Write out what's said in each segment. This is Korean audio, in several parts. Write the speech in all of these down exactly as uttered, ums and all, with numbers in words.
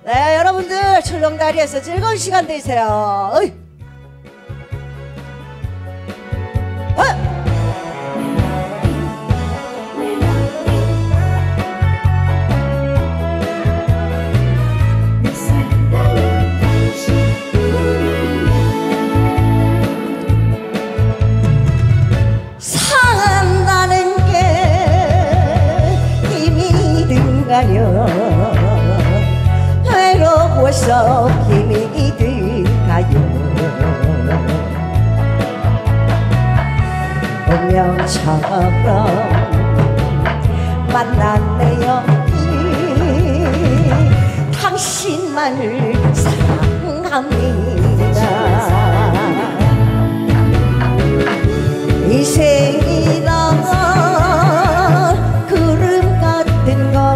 네, 여러분들 출렁다리에서 즐거운 시간 되세요. 어이. 어. 산다는 게 힘이 들가요. 외로워서 힘이 들가요. 운명처럼 만났네요. 당신만을 사랑합니다. 인생이란 구름 같은 거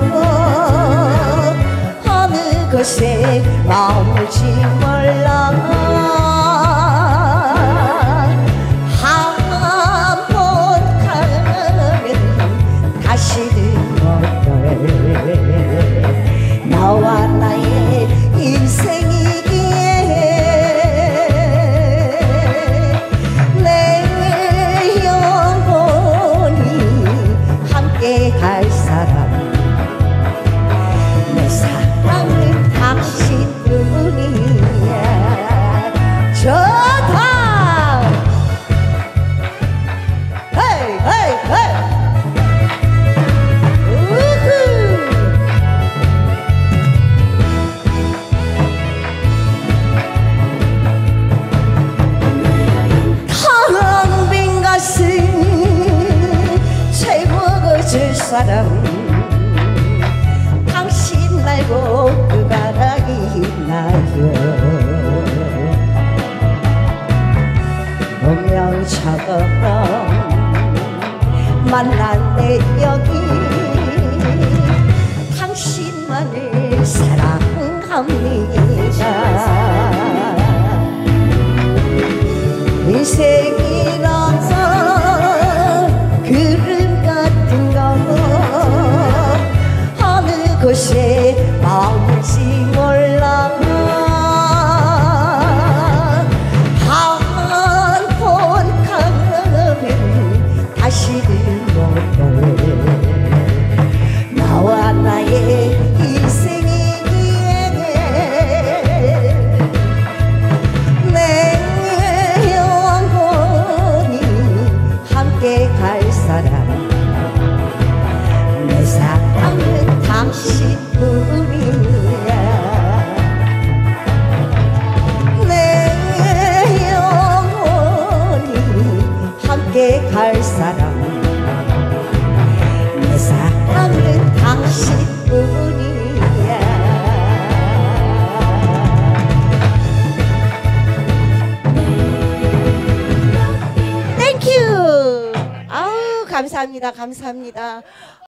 어느 곳에 머물지 몰라. 한 번 가면 다시는 못올 너와 나의 인생이기에 내 영혼이 함께 갈 사람, 내 사랑은 당신뿐이야. 좋다. 헤이 헤이 헤이. 우후. 텅 빈 가슴 채워줄 사람, 당신 말고 누가 있나요. 운명처럼 만났네 여기. 당신만을 사랑합니다. 인생이라서 구름 같은 거 어느 곳에 머물지 몰라. 한 번 가면 다시는 못올 나와 나의 인생이기에 내 영혼이 함께 갈 사람, 내 사랑은 당신뿐이야. 내 영혼이 함께 갈 사람, 내 사랑은 당신뿐이야. 땡큐. 아우 감사합니다. 감사합니다.